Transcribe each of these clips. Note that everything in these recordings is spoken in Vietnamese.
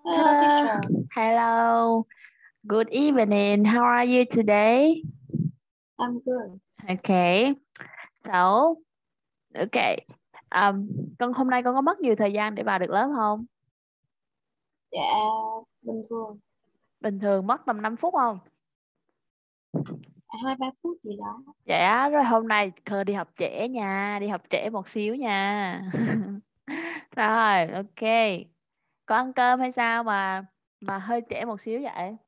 Hello, teacher. Hello. Good evening. How are you today? I'm good. Okay. So, okay. Con hôm nay con có mất nhiều thời gian để vào được lớp không? Dạ, bình thường. Bình thường mất tầm 5 phút không? 2-3 phút gì đó. Dạ, rồi hôm nay Cơ đi học trễ nha, đi học trễ một xíu nha. Rồi, ok. Có ăn cơm hay sao mà hơi trễ một xíu vậy?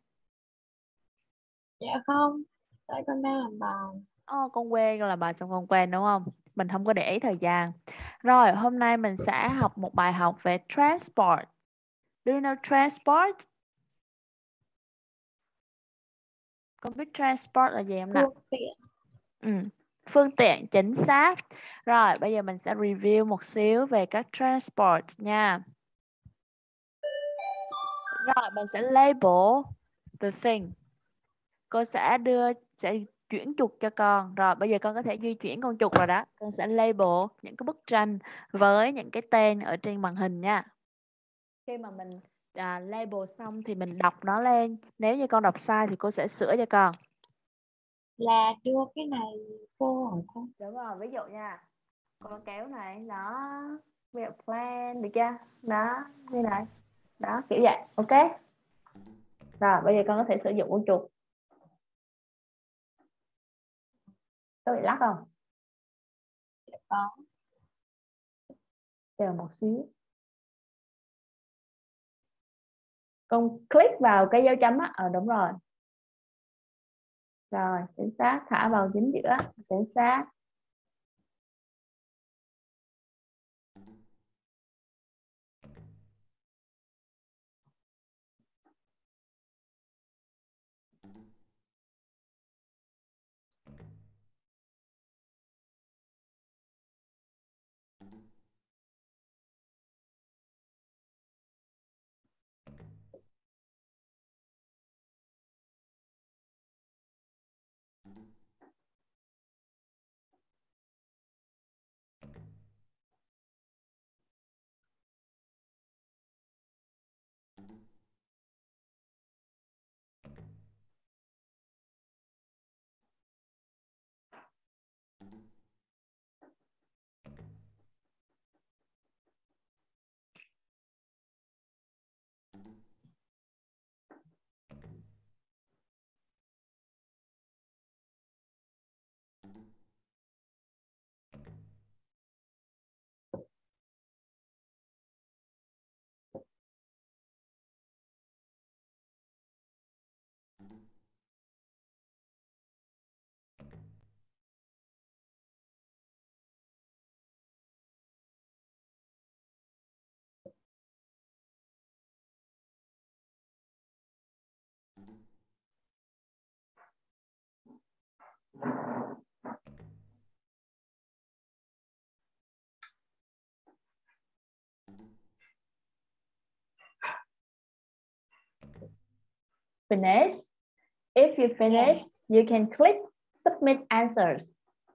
Dạ không, tại con đang làm bài. Con quên, con làm bài xong con quên đúng không? Mình không có để ý thời gian. Rồi, hôm nay mình sẽ học một bài học về transport. Do you know transport? Con biết transport là gì không nào? Phương tiện. Phương tiện chính xác. Rồi, bây giờ mình sẽ review một xíu về các transport nha. Rồi, mình sẽ label the thing. Cô sẽ chuyển trục cho con. Rồi, bây giờ con có thể di chuyển con trục rồi đó. Con sẽ label những cái bức tranh với những cái tên ở trên màn hình nha. Khi mà mình label xong thì mình đọc nó lên. Nếu như con đọc sai thì cô sẽ sửa cho con. Là đưa cái này vô hỏi con. Đúng rồi, ví dụ nha. Con kéo này, đó. Ví dụ plan, được chưa? Đó, như này. Đó, kiểu vậy, ok? Rồi, bây giờ con có thể sử dụng con chuột. Có bị lắc không? Có. Chờ một xíu. Con click vào cái dấu chấm á. Đúng rồi. Rồi, chính xác. Thả vào chính giữa. Chính xác. Finish. If you finish, you can click submit answers.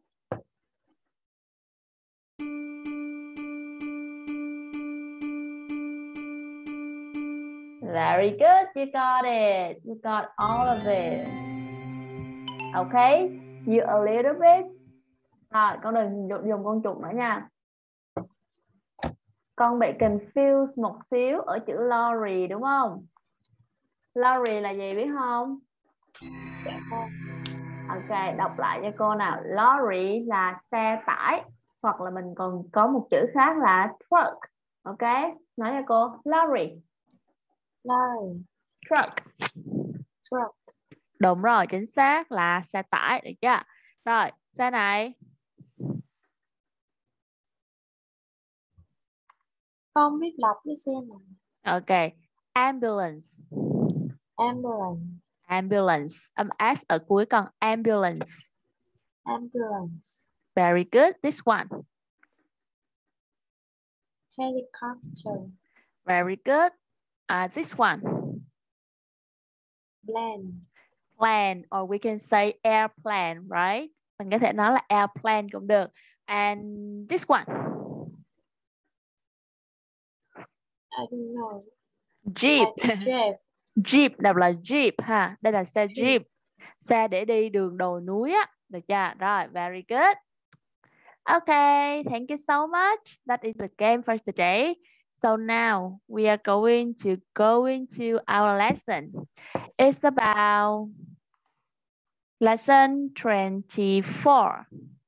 Very good, you got it. You got all of it. Okay, you a little bit. Rồi, con đừng dùng con chuột nữa nha. Con bị confused một xíu ở chữ lorry đúng không? Lorry là gì biết không? Dạ không. Ok, đọc lại cho cô nào. Lorry là xe tải. Hoặc là mình còn có một chữ khác là truck. Ok, nói cho cô. Lorry. Lorry. Truck. Truck. Đúng rồi, chính xác là xe tải, được chưa? Rồi, xe này. Con biết đọc cái xe này. Ok, ambulance. Ambulance. Ambulance, âm S ở cuối con ambulance. Ambulance. Very good, this one. Helicopter. Very good. This one. Plane. Plane, or we can say airplane, right? Mình có thể nói là airplane cũng được. And this one. I don't know. Jeep. Jeep. Jeep đọc là Jeep ha. Đây là xe Jeep. Jeep. Xe để đi đường đồi núi á. Được chưa? Rồi, very good. Okay, thank you so much. That is the game for today. So now we are going to go into our lesson. It's about lesson 24.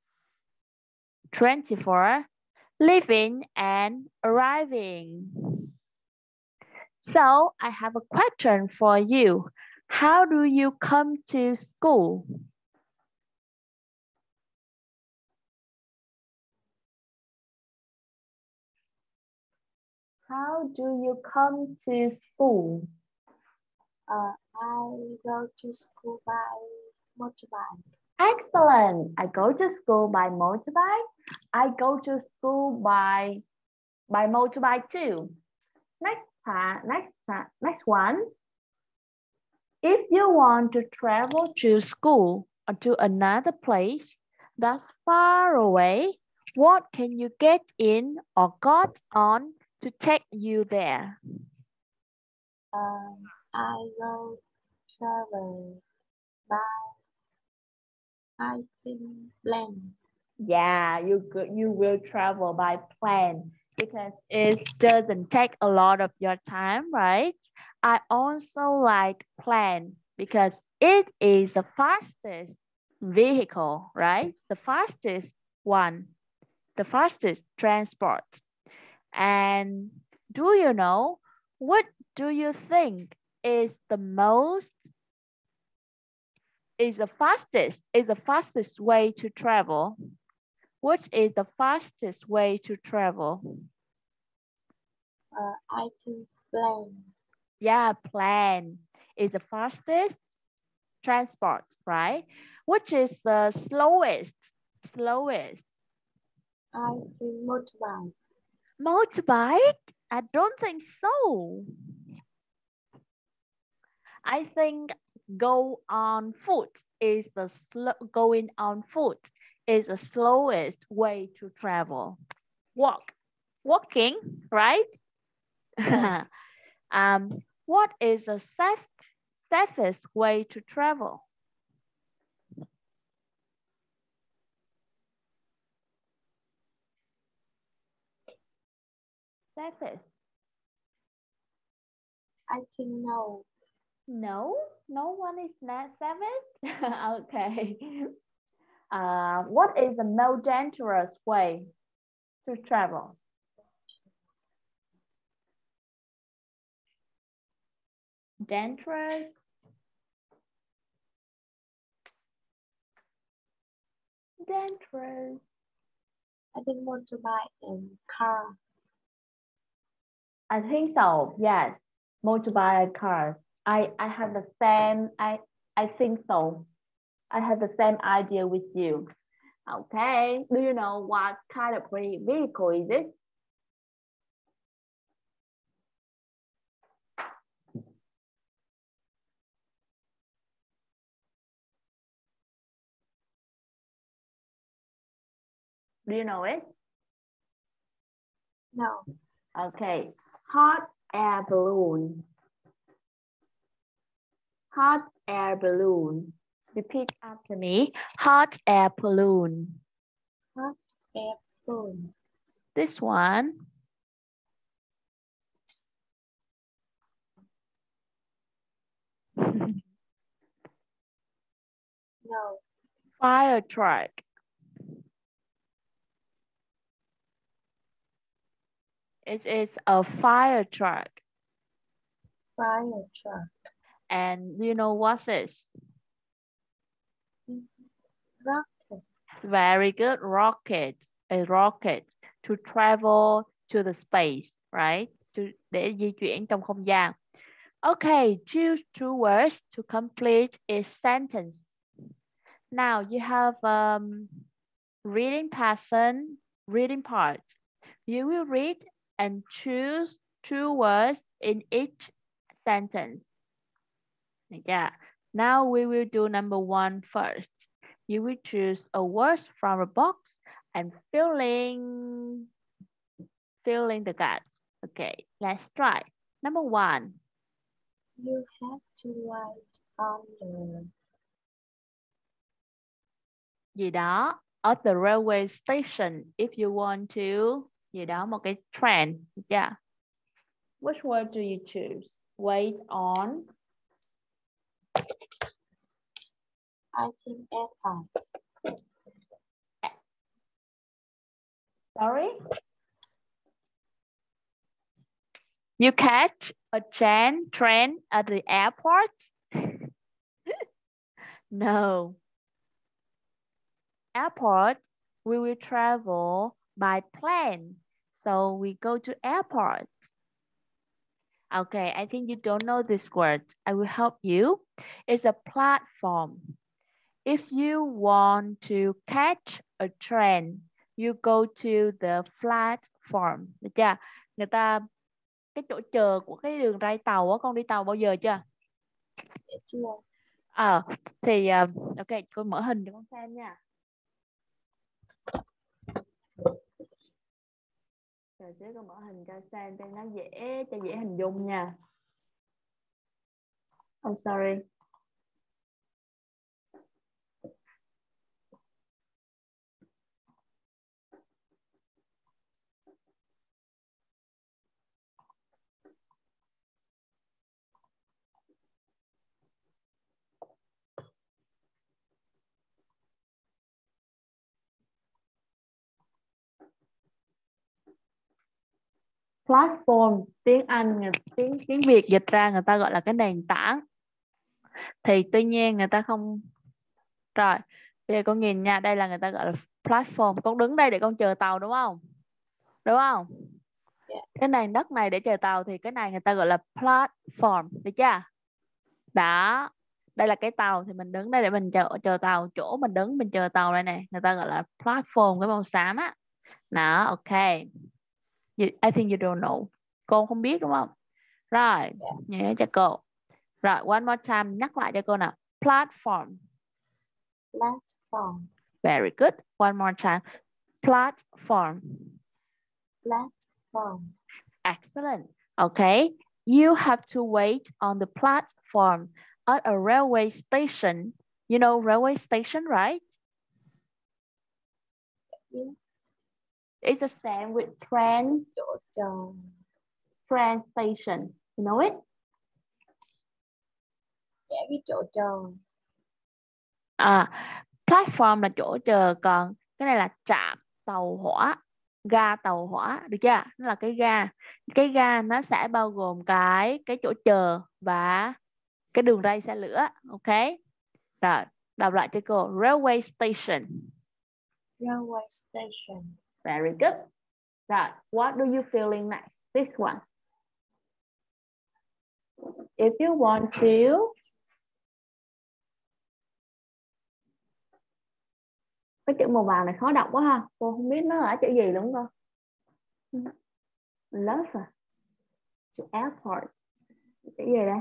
24, leaving and arriving. So I have a question for you. How do you come to school? How do you come to school? I go to school by motorbike. Excellent. I go to school by motorbike. I go to school by motorbike too. Next one. If you want to travel to school or to another place that's far away, what can you get in or got on to take you there? I go travel by plane. Yeah, you will travel by plane because it doesn't take a lot of your time, right? I also like plane because it is the fastest vehicle, right? The fastest one, the fastest transport. And do you know what do you think is the fastest way to travel? Which is the fastest way to travel? I think plane. Yeah, plane is the fastest transport, right? Which is the slowest? I think motorbike. Motorbike? I don't think so. I think going on foot is the slowest way to travel. Walking, right? Yes. What is the safest way to travel? Safest? I think no. No, no one is not safest. Okay. What is the most dangerous way to travel? Dangerous? Dangerous. I think motorbike and car. I think so. Yes, motorbike cars. I have the same. I think so. I have the same idea with you. Okay. Do you know what kind of vehicle is this? Do you know it? No. Okay. Hot air balloon. Hot air balloon. Repeat after me. Hot air balloon. Hot air balloon. This one. No. Fire truck. It is a fire truck. Fire truck. And do you know what's this? Rocket. Very good. Rocket. A rocket to travel to the space, right? Để di chuyển trong không gian. Okay, choose two words to complete a sentence. Now you have reading parts. You will read and choose two words in each sentence. Yeah. Now we will do number one first. You will choose a word from a box and filling the gaps. Okay, let's try. Number 1. You have to wait on the Gì đó. At the railway station if you want to. Gì đó, một cái train. Yeah. Which word do you choose? Wait on. I think airport. Sorry? You catch a train at the airport? No. Airport, we will travel by plane. So we go to airport. Okay, I think you don't know this word. I will help you. It's a platform. If you want to catch a train, you go to the platform. Được chưa? Người ta, cái chỗ chờ của cái đường ray tàu á, con đi tàu bao giờ chưa? Chưa. Thì ok, con mở hình cho con xem nha. Rồi sẽ con mở hình cho xem cho nó dễ hình dung nha. I'm sorry. Platform, tiếng Anh, tiếng Việt dịch ra người ta gọi là cái nền tảng. Thì tuy nhiên người ta không. Rồi, bây giờ con nhìn nha, đây là người ta gọi là platform. Con đứng đây để con chờ tàu đúng không? Đúng không? Yeah. Cái nền đất này để chờ tàu thì cái này người ta gọi là platform, được chưa? Đó, đây là cái tàu thì mình đứng đây để mình chờ tàu. Chỗ mình đứng mình chờ tàu đây này, người ta gọi là platform, cái màu xám á. Đó, ok. I think you don't know. Cô không biết đúng không? Rồi, nhớ cho cô. Rồi, one more time, nhắc lại cho cô nào. Platform. Platform. Very good. One more time. Platform. Platform. Excellent. Okay. You have to wait on the platform at a railway station. You know railway station, right? Yeah. It's the same with train. Chỗ chờ. Train station. You know it? Dạ biết chỗ chờ. Platform là chỗ chờ, còn cái này là trạm tàu hỏa, ga tàu hỏa, được chưa? Nó là cái ga. Cái ga nó sẽ bao gồm cái chỗ chờ và cái đường ray xe lửa, ok? Rồi, đọc lại cho cô. Railway station. Railway station. Very good. Rồi, what do you feeling next? This one. If you want to. Cái chữ màu vàng này khó đọc quá ha. Cô không biết nó là chữ gì đúng không? Love à? Chữ airport. Chữ gì đây?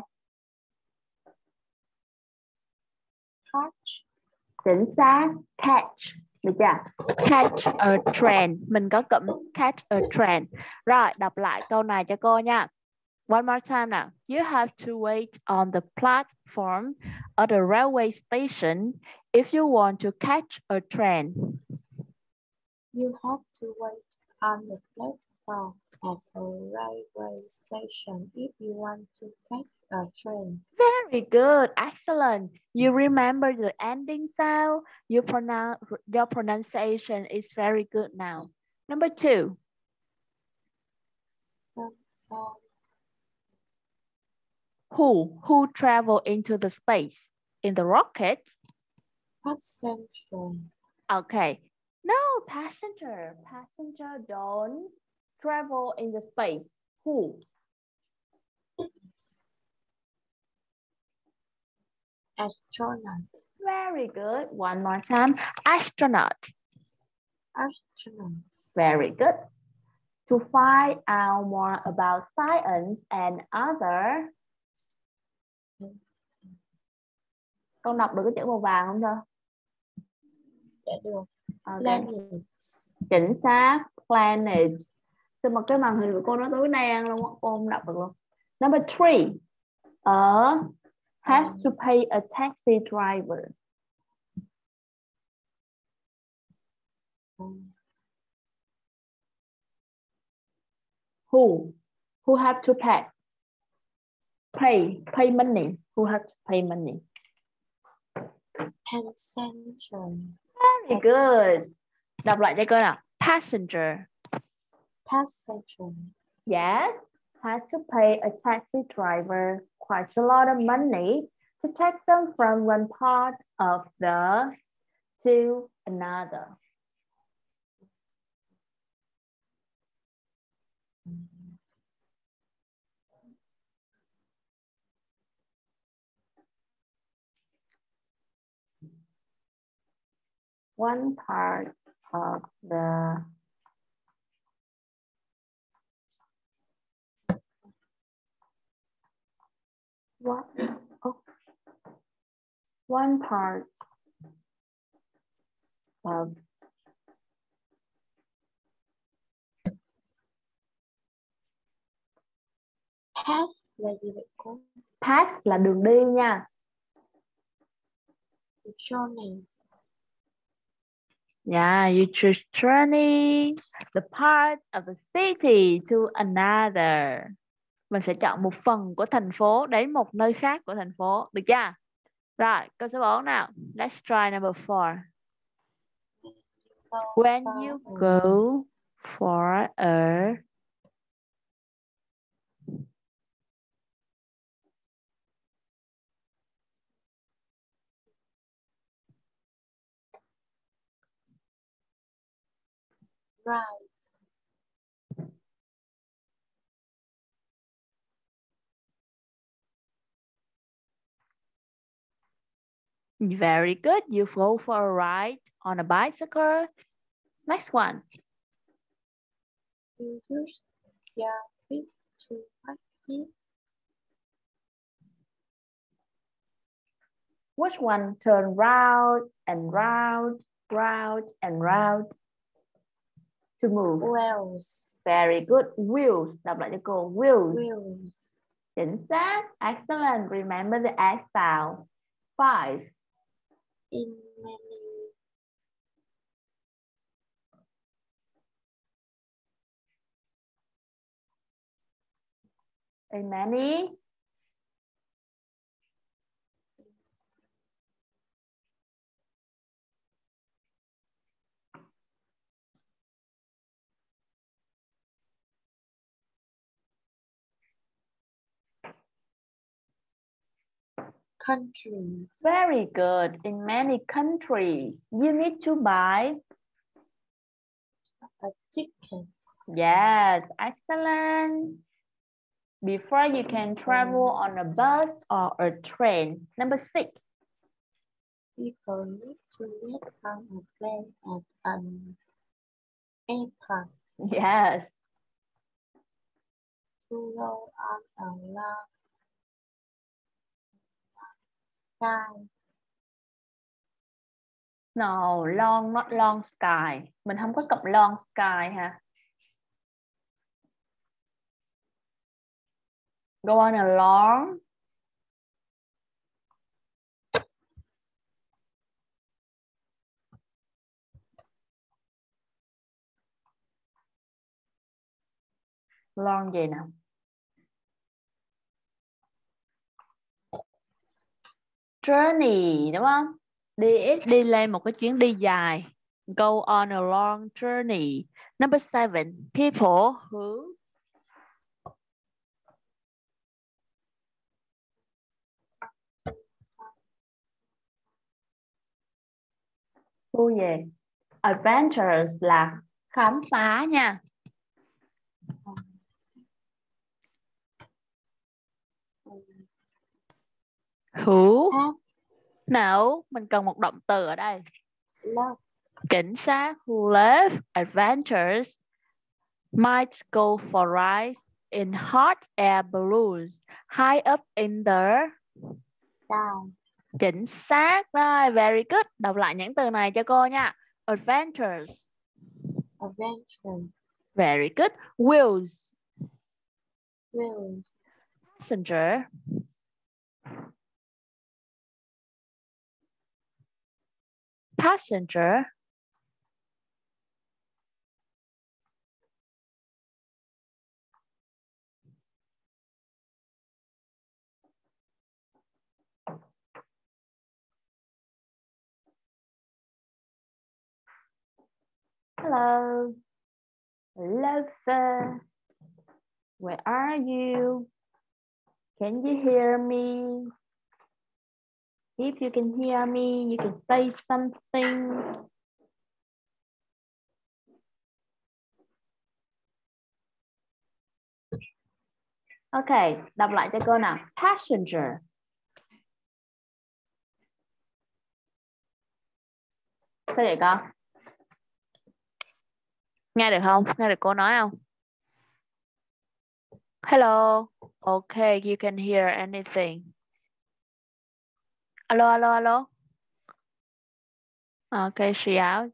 Catch. Chính xác. Catch. Được chưa? Catch a train. Mình có cụm catch a train. Rồi, đọc lại câu này cho cô nha. One more time now. You have to wait on the platform at a railway station if you want to catch a train. You have to wait on the platform at a railway station if you want to catch a train. Very good, excellent. You remember the ending sound. Your pronunciation is very good now. Number 2. Who travel into the space? In the rocket? Passenger. Okay. No, passenger. Passenger don't travel in the space. Who? Astronauts. Very good. One more time. Astronaut. Astronauts. Very good. To find out more about science and other. Con đọc được cái chữ màu vàng không thơ? Dạ được. Okay. Planets. Chính xác. Planet. Sao mà cái màn hình của cô nó tối đen luôn, cô không đọc được luôn. Number 3. Has to pay a taxi driver. Who have to pay? Pay money. Who have to pay money? Passenger. Very good. Đọc lại cho cô nào. Passenger. Passenger. Yes, has to pay a taxi driver quite a lot of money to take them from one part of the to another. One part of the one part of Pass là gì vậy cô? pass là đường đi nha. Journey. Yeah, you choose journey the part of the city to another. Mình sẽ chọn một phần của thành phố đến một nơi khác của thành phố. Được chưa? Rồi, câu số 4 nào. Let's try number 4. When you go for a Right. Very good. You go for a ride on a bicycle. Next one. You use your feet to practice. Which one turn round and round, round and round to move? Wheels. Very good. Wheels. Đọc lại cho cô. Wheels. Wheels. Chính xác. Excellent. Remember the S sound. 5. In many. In many. Countries. Very good. In many countries, you need to buy A ticket. Yes, excellent. Before you can travel on a bus or a train. Number 6. People need to get on a plane at an airport. Yes. To go on a long sky. No, long, not long sky. Mình không có cụm long sky ha. Go on a long. Long gì nào? Journey đúng không? Đi lên một cái chuyến đi dài. Go on a long journey. Number 7. People who gì? Adventures là khám phá nha. Who? No, mình cần một động từ ở đây. Love. Chính xác. Who love adventures might go for rides in hot air balloons high up in the Sky. Chính xác. Rồi, very good. Đọc lại những từ này cho cô nha. Adventures. Adventure. Very good. Wheels. Wheels. Passenger. Passenger. Hello. Hello, sir. Where are you? Can you hear me? If you can hear me, you can say something. Ok, đọc lại cho cô nào. Passenger. Sao vậy con? Nghe được không? Nghe được cô nói không? Hello. Okay, you can hear anything. Alo, alo, alo. Okay, she out.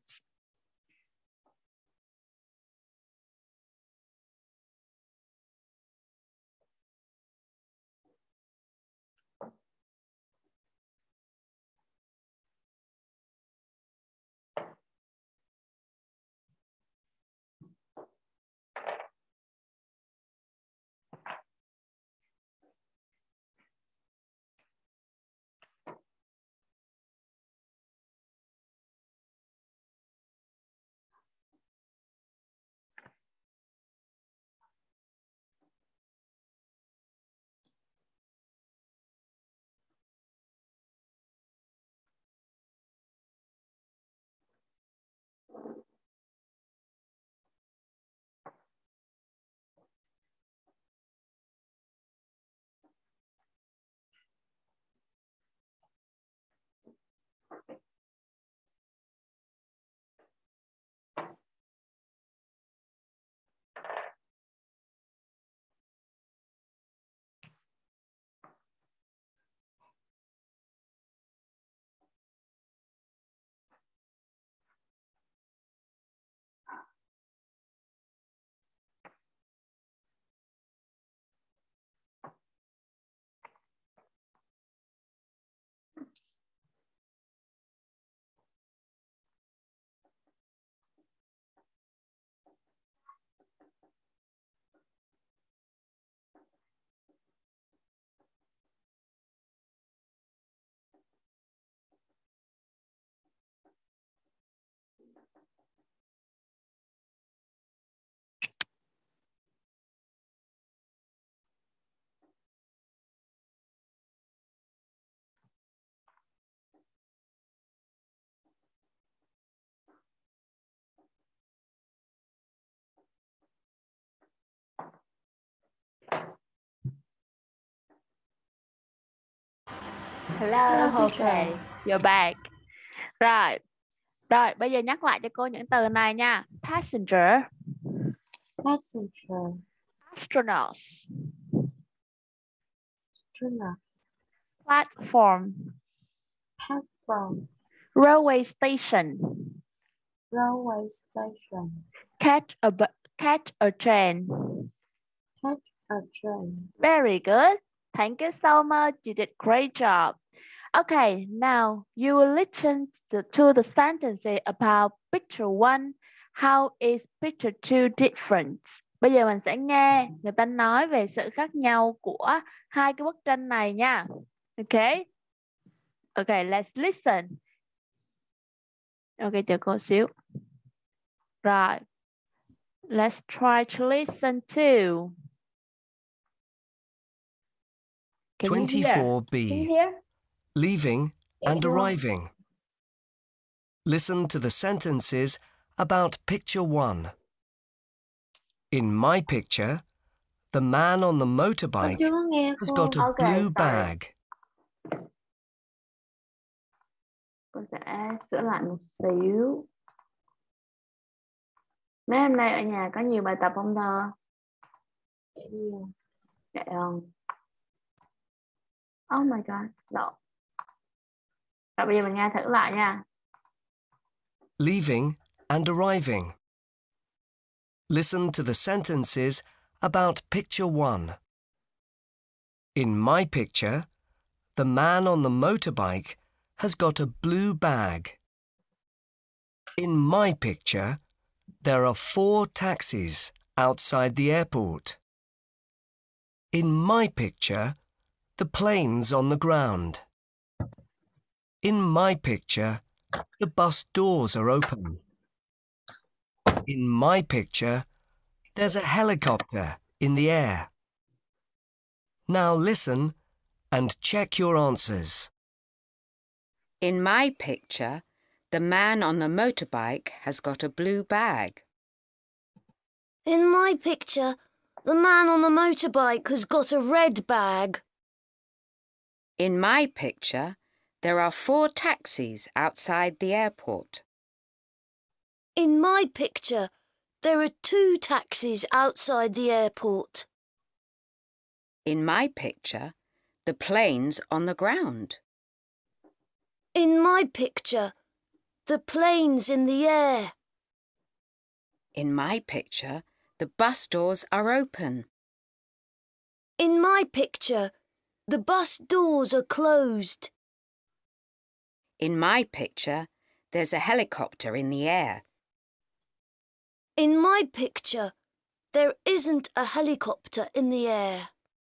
Hello, Hello, okay, teacher. you're back. Rồi, rồi, bây giờ nhắc lại cho cô những từ này nha. Passenger, Passenger. astronauts, Astronaut. platform, Platform. railway station, Railway station. catch a train. Catch a train. Very good. Thank you so much. You did great job. Okay, now you will listen to the sentences about picture one. How is picture two different? Bây giờ mình sẽ nghe người ta nói về sự khác nhau của hai cái bức tranh này nha. Okay? Okay, let's listen. Okay, chờ cô xíu. Rồi. Let's try to listen to. Can you hear? 24B. Can you hear? Leaving and Yeah. arriving. Listen to the sentences about picture one. In my picture, the man on the Con motorbike chưa có nghe has cô. got a Okay, blue sorry. bag. Cô sẽ sửa lại một xíu. Mấy hôm nay ở nhà có nhiều bài tập không Thơ? Nhiều. Dạ không? Oh my god, no. Rồi bây giờ mình nghe thử lại nha. Leaving and arriving. Listen to the sentences about picture one. In my picture, the man on the motorbike has got a blue bag. In my picture, there are 4 taxis outside the airport. In my picture, the plane's on the ground. In my picture, the bus doors are open. In my picture, there's a helicopter in the air. Now listen and check your answers. In my picture, the man on the motorbike has got a blue bag. In my picture, the man on the motorbike has got a red bag. In my picture, there are 4 taxis outside the airport. In my picture, there are 2 taxis outside the airport. In my picture, the plane's on the ground. In my picture, the plane's in the air. In my picture, the bus doors are open. In my picture, the bus doors are closed. In my picture, there's a helicopter in the air. In my picture, there isn't a helicopter in the air.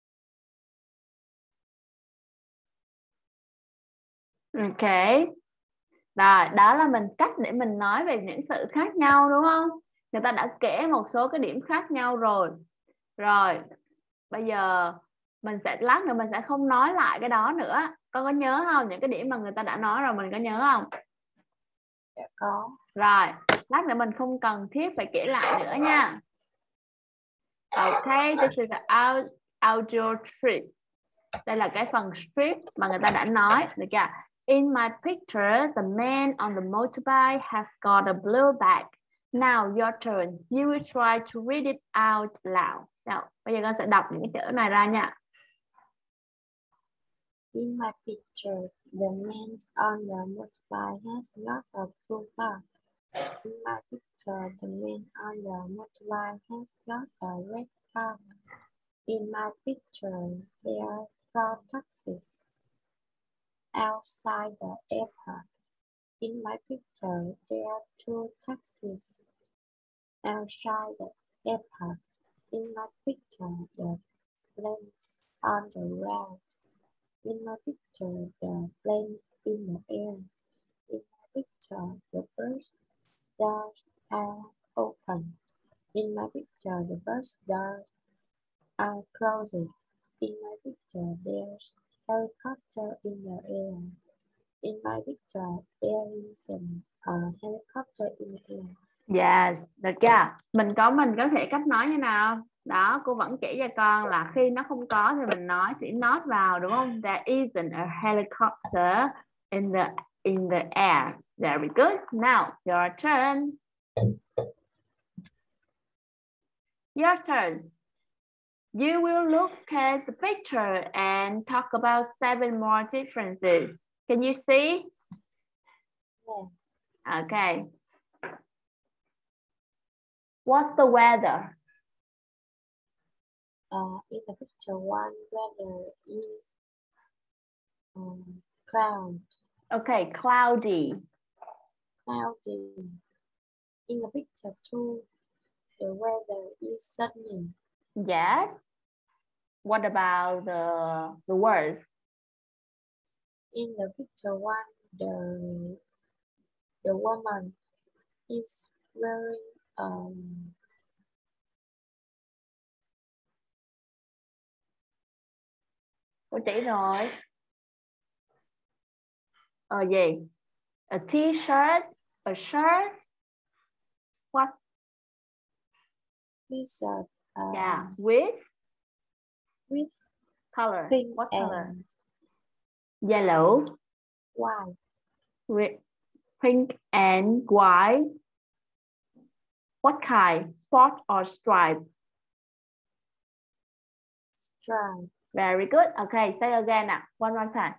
Ok. Rồi, đó là cách để mình nói về những sự khác nhau đúng không? Người ta đã kể một số cái điểm khác nhau rồi. Rồi, bây giờ lát nữa mình sẽ không nói lại cái đó nữa. Con có nhớ không? Những cái điểm mà người ta đã nói rồi mình có nhớ không? Dạ có. Rồi, lát nữa mình không cần thiết phải kể lại nữa nha. Okay, this is the outdoor trip. Đây là cái phần strip mà người ta đã nói. Được chưa? In my picture, the man on the motorbike has got a blue bag. Now your turn. You will try to read it out loud. Nào, bây giờ con sẽ đọc những cái chữ này ra nha. In my picture, the man on the motorbike has got a blue bag. In my picture, the man on the motorbike has got a red bag. In my picture, there are 4 taxis outside the airport. In my picture, there are 2 taxis outside the airport. In my picture, the plane's on the ground. In my picture, the plane's in the air. In my picture, the bus doors are open. In my picture, the bus doors are closed. In my picture, there's a helicopter in the air. In my picture, there isn't a helicopter in the air. Yes, được chưa? Mình có thể cách nói như nào? Đó, cô vẫn chỉ cho con là khi nó không có thì mình nói chỉ not vào đúng không? There isn't a helicopter in the air. Very good. Now, your turn. Your turn. You will look at the picture and talk about 7 more differences. Can you see? Yes. Okay. What's the weather? In the picture 1, weather is cloud. Okay, cloudy. Cloudy. In the picture 2, the weather is sunny. Yes. What about the words? In the picture 1, the woman is wearing Cô chỉ rồi. Gì? A t-shirt, a shirt. What? T-shirt. Yeah, with color. Pink What color? and Yellow. white. With pink and white. What kind? Spot or stripe? Stripe. Very good. Okay, say again now. One more time.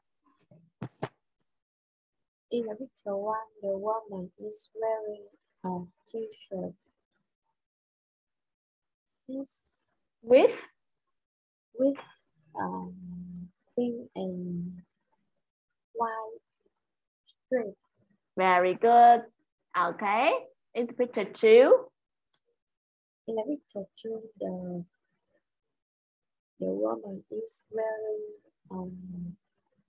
In the picture 1, the woman is wearing a t-shirt. With pink and white strip. Very good. Okay. In picture 2. In the picture 2, the woman is wearing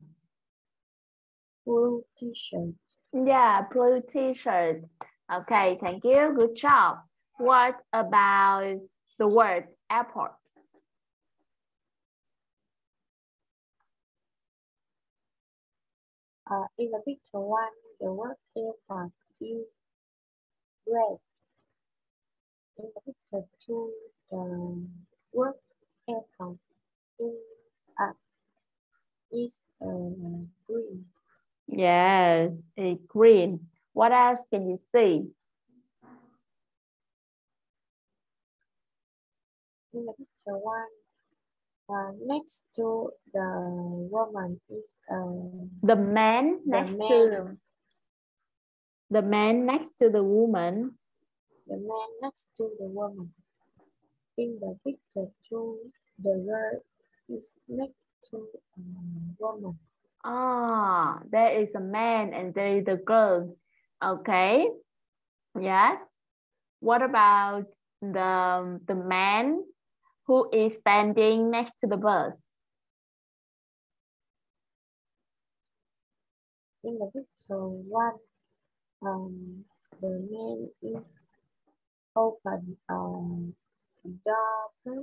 blue t-shirt. Yeah, blue t-shirt. Okay, thank you. Good job. What about the word airport? In the picture 1, the word airport is red. In the picture 2, the word airport is green. Yes, it's green. What else can you see? In the picture 1, next to the woman is The man next to the man next to the woman. the man next to the woman. In the picture 2, the girl is next to a woman. Ah, there is a man and there is a girl. Okay. Yes. What about the man who is standing next to the bus? In the picture 1, the man is open door.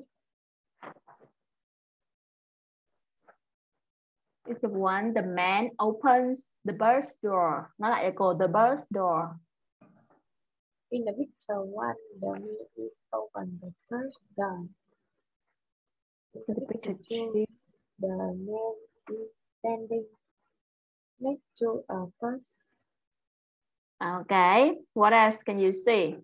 It's the one the man opens the bus door. Nó lại là cô the bus door. In the picture 1, the man is open the first door. In the picture 2, the man is standing next to a bus. Okay. What else can you see?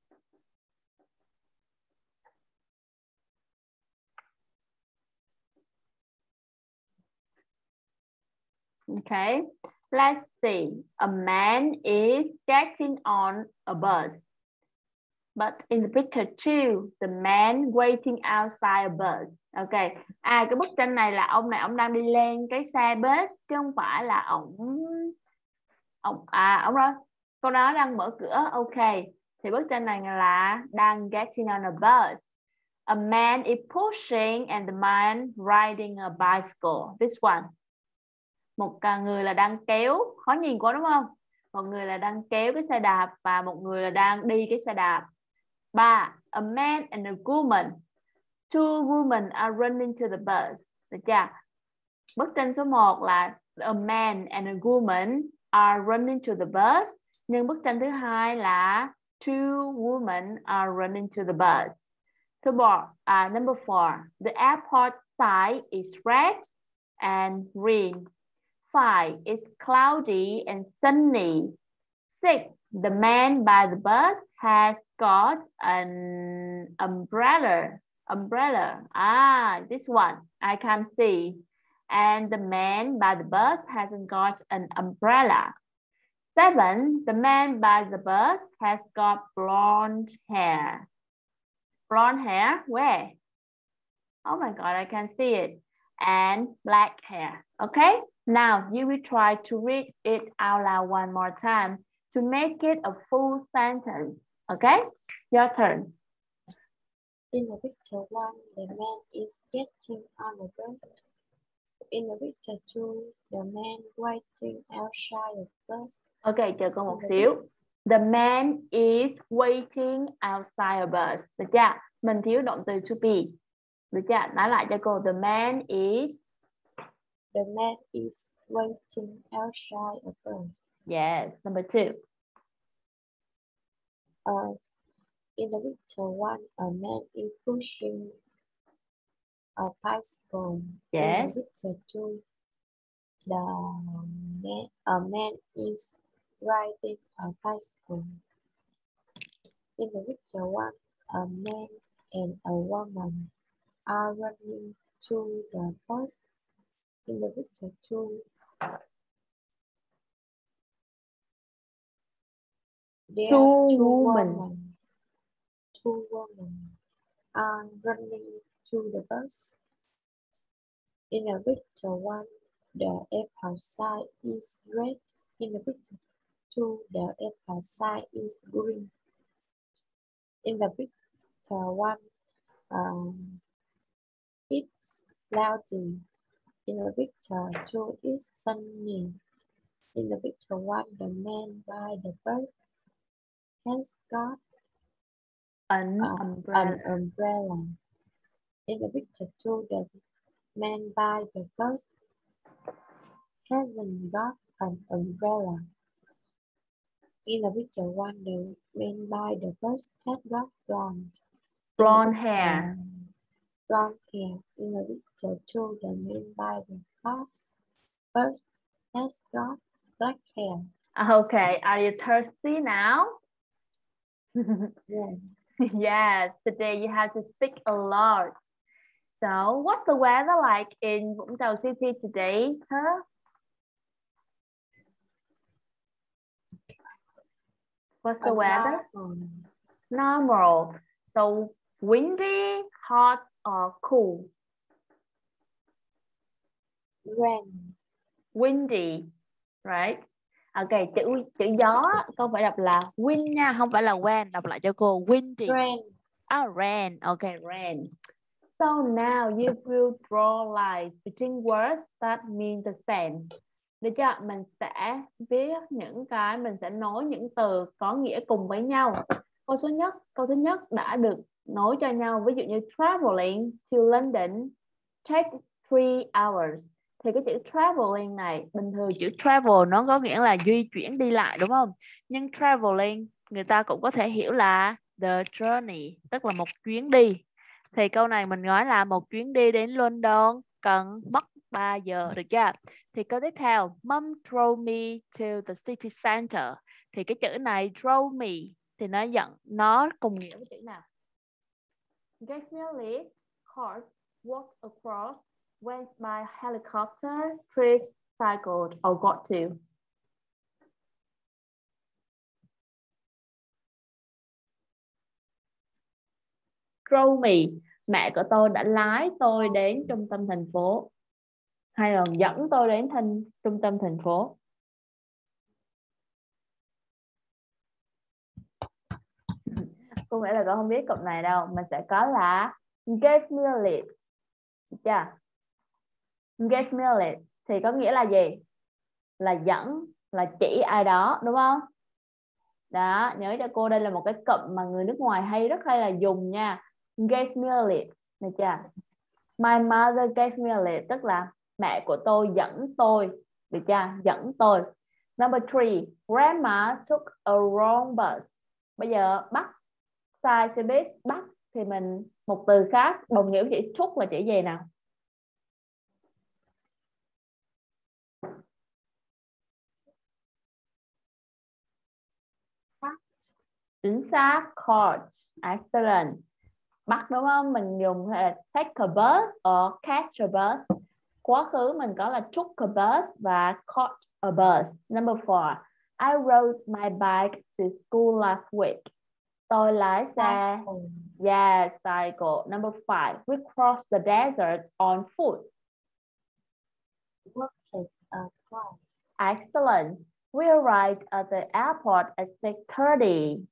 Okay, let's see. A man is getting on a bus. But in the picture 2, the man waiting outside a bus. Ok. Cái bức tranh này là ông này ông đang đi lên cái xe bus chứ không phải là ông rồi. Câu đó đang mở cửa. Ok. Thì bức tranh này là đang getting on a bus. A man is pushing and the man riding a bicycle. This one. Một người là đang kéo, khó nhìn quá đúng không? Một người là đang kéo cái xe đạp và một người là đang đi cái xe đạp. 3. A man and a woman. Two women are running to the bus. Được chưa? Bức tranh số 1 là a man and a woman are running to the bus. Nhưng bức tranh thứ 2 là two women are running to the bus. Number 4. The airport sign is red and green. 5. It's cloudy and sunny. 6. The man by the bus has got an umbrella. This one I can see. And the man by the bus hasn't got an umbrella. 7. The man by the bus has got blonde hair. Blonde hair? Where? Oh my God, I can see it. And black hair. Okay? Now you will try to read it out loud one more time to make it a full sentence. Okay? Your turn. In the picture 1, the man is getting on the bus. In the picture 2, the man waiting outside the bus. Okay, chờ con một xíu. The man is waiting outside a bus. Được chưa? Mình thiếu động từ to be. Được chưa? Nói lại cho cô. The man is waiting outside a bus. Yes. Number 2. In the picture 1, a man is pushing a bicycle. Yes. In the picture 2, a man is riding a bicycle. In the picture 1, a man and a woman are running to the bus. In the picture 2, there are two women are running to the bus. In the picture 1, the apple side is red. In the picture 2, the apple side is green. In the picture 1, it's cloudy. In the picture 2, it's sunny. In the picture 1, the man by the bird has got An umbrella. an umbrella. In the picture 2, the man by the bus hasn't got an umbrella. In the picture 1, the man by the bus has got Blonde hair. Blonde hair. In the picture 2, the man by the bus has got black hair. Okay, are you thirsty now? Yeah. Yes, today you have to speak a lot. So, what's the weather like in Vũng Tàu City today, huh? What's the weather? Normal. So, windy, hot, or cool? Rain. Windy, right? Okay, chữ gió con phải đọc là wind nha, không phải là when. Đọc lại cho cô, windy. Rain. Rain. Okay, rain. So now you will draw lines between words that mean the same. Được chưa? Mình sẽ viết mình sẽ nối những từ có nghĩa cùng với nhau. Câu thứ nhất đã được nối cho nhau. Ví dụ như traveling to London takes 3 hours. Thì cái chữ traveling này, bình thường chữ travel nó có nghĩa là di chuyển đi lại đúng không? Nhưng traveling người ta cũng có thể hiểu là the journey, tức là một chuyến đi. Thì câu này mình nói là một chuyến đi đến London cần mất 3 giờ, được chưa? Thì câu tiếp theo, Mom drove me to the city center. Thì cái chữ này drove me thì nó cùng nghĩa với chữ nào? Gave me a lift, cart, walked across, went by helicopter, trips, cycled, or got to. Drove me, mẹ của tôi đã lái tôi đến trung tâm thành phố. Hay là dẫn tôi đến trung tâm thành phố. Có nghĩa là con không biết cụm này đâu. Mình sẽ có là gave me a lift. Được chưa? Gave me a lift thì có nghĩa là gì? Là dẫn, là chỉ ai đó, đúng không? Đó, nhớ cho cô đây là một cái cụm mà người nước ngoài rất hay là dùng nha. Gave me a lift. Được chưa? My mother gave me a lift, tức là mẹ của tôi dẫn tôi. Được chưa? Dẫn tôi. Number 3, Grandma took a wrong bus. Bây giờ bắt sai xe buýt, bắt thì mình một từ khác đồng nghĩa với chữ took là chữ gì nào? Chính xác, caught. Excellent. Bắt đúng không? Mình dùng take a bus or catch a bus. Quá khứ mình có là took a bus và caught a bus. Number 4, I rode my bike to school last week. Tôi lái xe. Yeah, cycle. Number 5, we crossed the desert on foot. Excellent. We arrived at the airport at 6:30.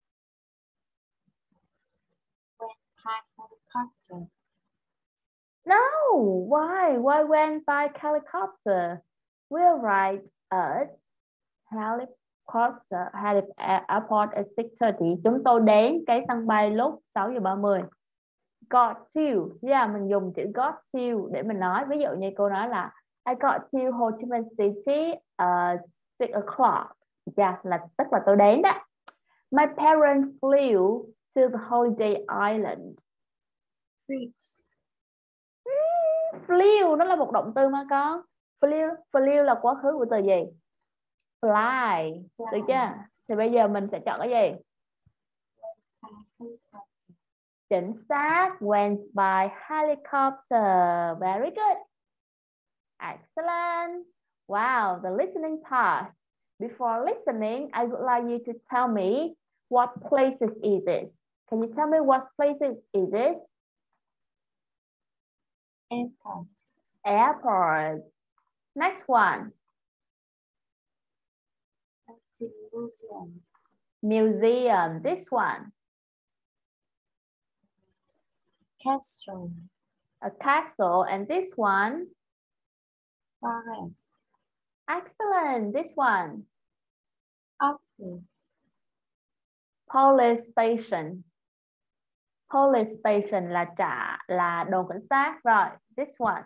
Helicopter. No, why? Why went by helicopter? We arrived at airport at 6:30. Chúng tôi đến cái sân bay lúc 6:30. Got to. Yeah, mình dùng chữ got to để mình nói. Ví dụ như cô nói là I got to Ho Chi Minh City at 6 o'clock. Yeah, là tức là tôi đến đó. My parents flew to the holiday island. Flew nó là một động từ mà con. Flew là quá khứ của từ gì? Fly. Được chưa? Thì bây giờ mình sẽ chọn cái gì? Chính xác. Went by helicopter. Very good. Excellent. Wow, the listening part. Before listening, I would like you to tell me what places is this? Can you tell me what places is this? Airport. Airport. Next one. Museum. Museum. This one. Castle. A castle. And this one. Forest. Excellent. This one. Office. Police station. Police station là đồn cảnh sát. Rồi, this one.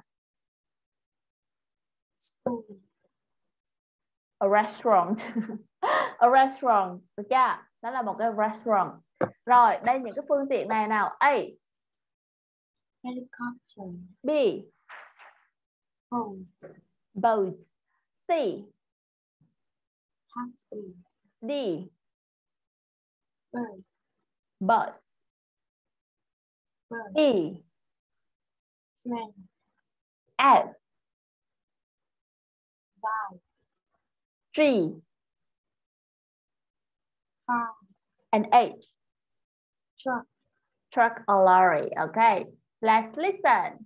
School. A restaurant. A restaurant. Được chưa? Đó là một cái restaurant. Rồi, đây những cái phương tiện này nào. A. Helicopter. B. Boat. Boat. C. Taxi. D. Bus. Bus. Bus. E. Train. F. Bike. G. Car. And H. Truck. Truck or lorry. Okay. Let's listen.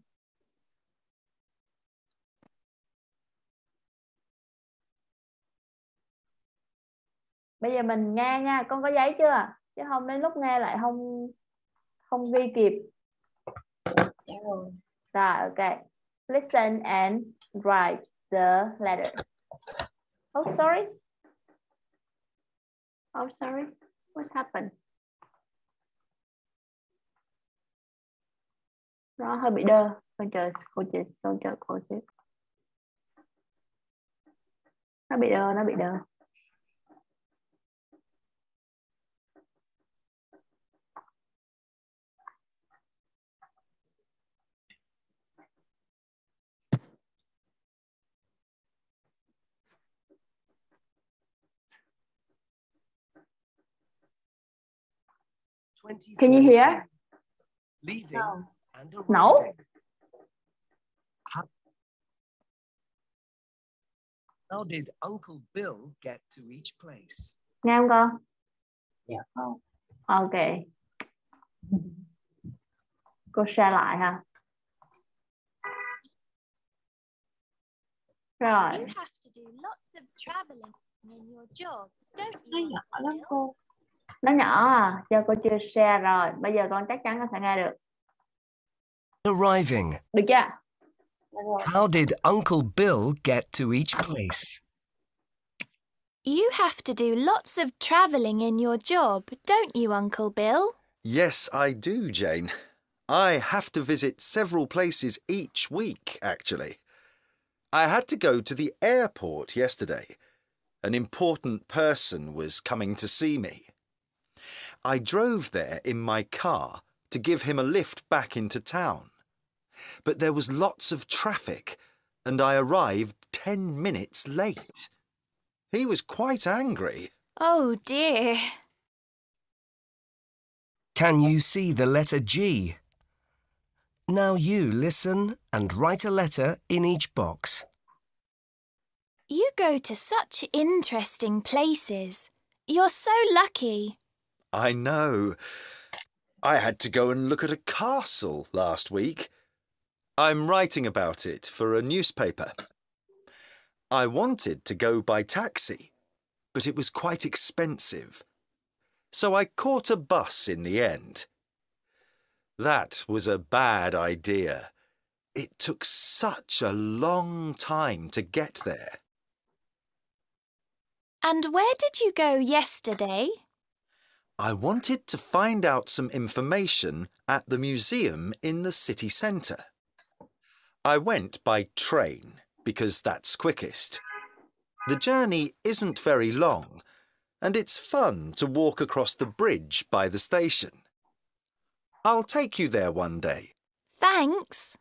Bây giờ mình nghe nha. Con có giấy chưa? Chứ không đến lúc nghe lại không ghi kịp. Dạ rồi. Rồi, ok. Listen and write the letter. Oh, sorry. Oh, sorry. What happened? Nó hơi bị đơ. Con chờ cô xíu. Nó bị đơ. Can you hear? Leaving No. and No? arriving. How did Uncle Bill get to each place? Nghe không con? Dạ không. Ok. Cô share lại ha. Rồi. You have to do lots of traveling in your job, don't Nó you? nhỏ Uncle lắm Bill? cô. Nó nhỏ à? Cho cô chưa share rồi. Bây giờ con chắc chắn con sẽ nghe được. Arriving. Được chưa? Dạ rồi. How did Uncle Bill get to each place? You have to do lots of traveling in your job, don't you, Uncle Bill? Yes, I do, Jane. I have to visit several places each week, actually. I had to go to the airport yesterday. An important person was coming to see me. I drove there in my car to give him a lift back into town. But there was lots of traffic, and I arrived 10 minutes late. He was quite angry. Oh dear. Can you see the letter G? Now you listen and write a letter in each box. You go to such interesting places. You're so lucky. I know. I had to go and look at a castle last week. I'm writing about it for a newspaper. I wanted to go by taxi, but it was quite expensive. So I caught a bus in the end. That was a bad idea. It took such a long time to get there. And where did you go yesterday? I wanted to find out some information at the museum in the city centre. I went by train because that's quickest. The journey isn't very long, and it's fun to walk across the bridge by the station. I'll take you there one day. Thanks.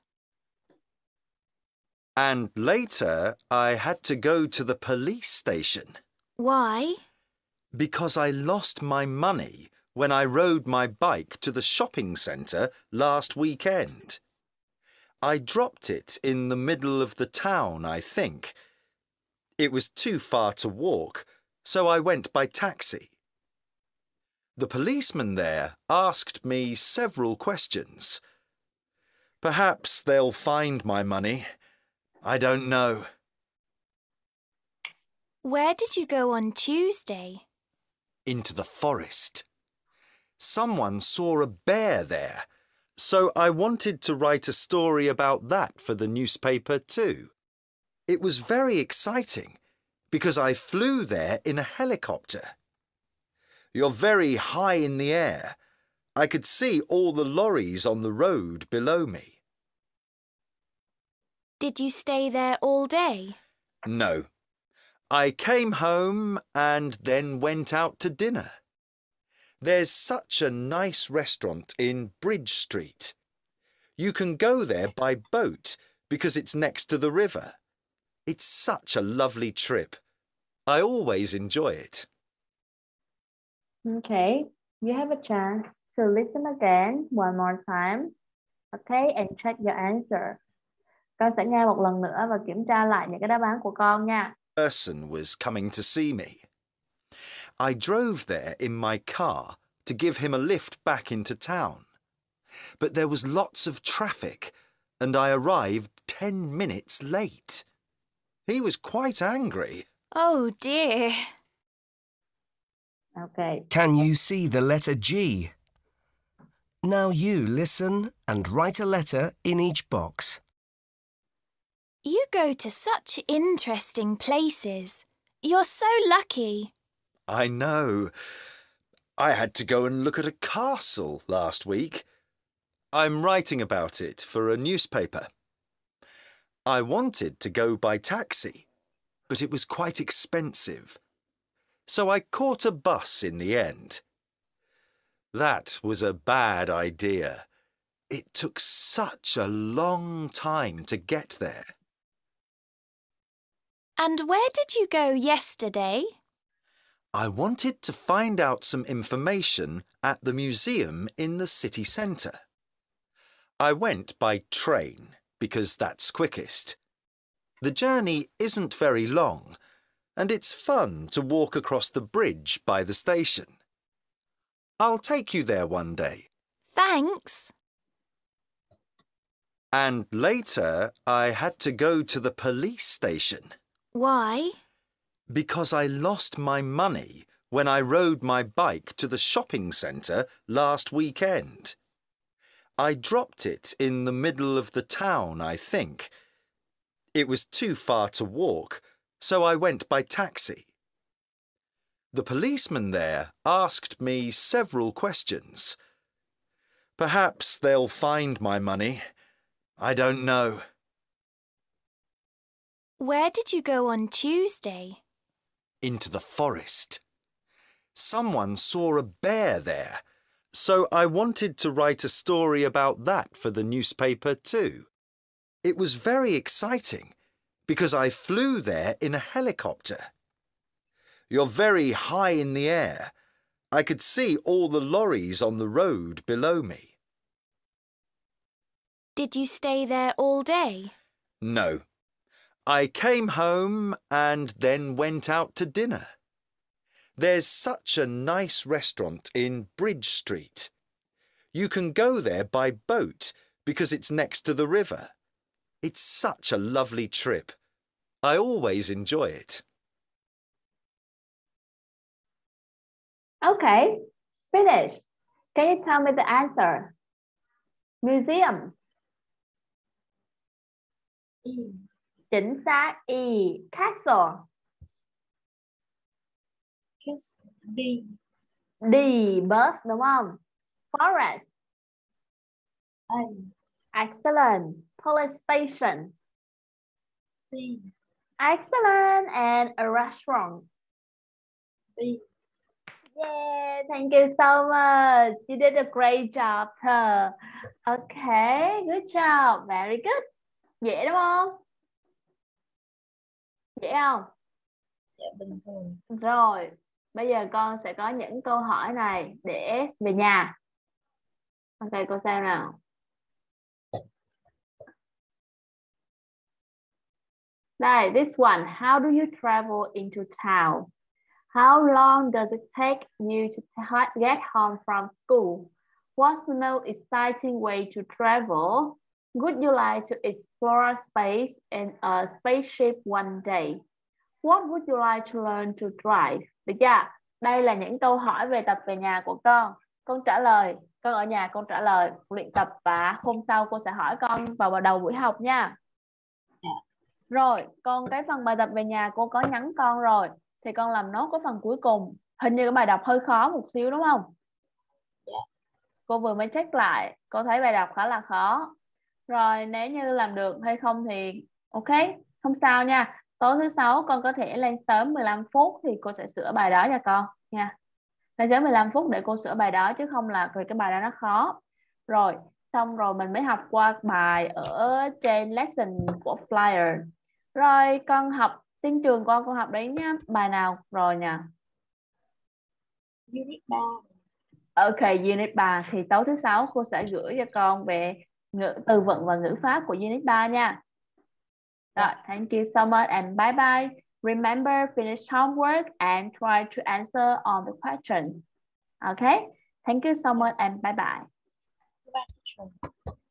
And later, I had to go to the police station. Why? Because I lost my money when I rode my bike to the shopping centre last weekend. I dropped it in the middle of the town, I think. It was too far to walk, so I went by taxi. The policeman there asked me several questions. Perhaps they'll find my money, I don't know. Where did you go on Tuesday? Into the forest. Someone saw a bear there, so I wanted to write a story about that for the newspaper too. It was very exciting because I flew there in a helicopter. You're very high in the air. I could see all the lorries on the road below me. Did you stay there all day? No. I came home and then went out to dinner. There's such a nice restaurant in Bridge Street. You can go there by boat because it's next to the river. It's such a lovely trip. I always enjoy it. Okay, you have a chance to listen again one more time. Okay, and check your answer. Con sẽ nghe một lần nữa và kiểm tra lại những cái đáp án của con nha. Person was coming to see me. I drove there in my car to give him a lift back into town. But there was lots of traffic and I arrived 10 minutes late. He was quite angry. Oh dear. Okay. Can you see the letter G? Now you listen and write a letter in each box. You go to such interesting places. You're so lucky. I know. I had to go and look at a castle last week. I'm writing about it for a newspaper. I wanted to go by taxi, but it was quite expensive. So I caught a bus in the end. That was a bad idea. It took such a long time to get there. And where did you go yesterday? I wanted to find out some information at the museum in the city centre. I went by train because that's quickest. The journey isn't very long and it's fun to walk across the bridge by the station. I'll take you there one day. Thanks. And later I had to go to the police station. Why? Because I lost my money when I rode my bike to the shopping centre last weekend. I dropped it in the middle of the town, I think. It was too far to walk, so I went by taxi. The policeman there asked me several questions. Perhaps they'll find my money. I don't know. Where did you go on Tuesday? Into the forest. Someone saw a bear there, so I wanted to write a story about that for the newspaper too. It was very exciting because I flew there in a helicopter. You're very high in the air. I could see all the lorries on the road below me. Did you stay there all day? No. I came home and then went out to dinner. There's such a nice restaurant in Bridge Street. You can go there by boat because it's next to the river. It's such a lovely trip. I always enjoy it. Okay, finish. Can you tell me the answer? Museum. Chính xác. E. Castle. D. D. Bus đúng không? Forest. A. Excellent. Police station. C. Excellent. And a restaurant. B. Yeah, thank you so much. You did a great job, Thơ. Okay, good job. Very good. Dễ đúng không? Dễ không? Dạ bình thường. Rồi, bây giờ con sẽ có những câu hỏi này để về nhà. Ok, cô xem nào. Đây, this one. How do you travel into town? How long does it take you to get home from school? What's the most exciting way to travel? Would you like to explore space in a spaceship one day. What would you like to learn to drive? Được chưa? Đây là những câu hỏi về tập về nhà của con. Con trả lời, con ở nhà con trả lời, luyện tập và hôm sau cô sẽ hỏi con vào đầu buổi học nha. Rồi, còn cái phần bài tập về nhà cô có nhắn con rồi. Thì con làm nốt cái phần cuối cùng. Hình như cái bài đọc hơi khó một xíu đúng không? Cô vừa mới check lại. Cô thấy bài đọc khá là khó. Rồi, nếu như làm được hay không thì ok, không sao nha. Tối thứ 6 con có thể lên sớm 15 phút thì cô sẽ sửa bài đó cho con nha. Lên sớm 15 phút để cô sửa bài đó chứ không là vì cái bài đó nó khó. Rồi, xong rồi mình mới học qua bài ở trên lesson của flyer. Rồi, con học tin trường con học đến nhá. Bài nào rồi nè? Unit 3. Ok, Unit 3 thì tối thứ 6 cô sẽ gửi cho con về từ vựng và ngữ pháp của Unit 3 nha. Rồi, thank you so much and bye bye. Remember, finish homework and try to answer all the questions. Okay, thank you so much and bye bye. Bye, teacher.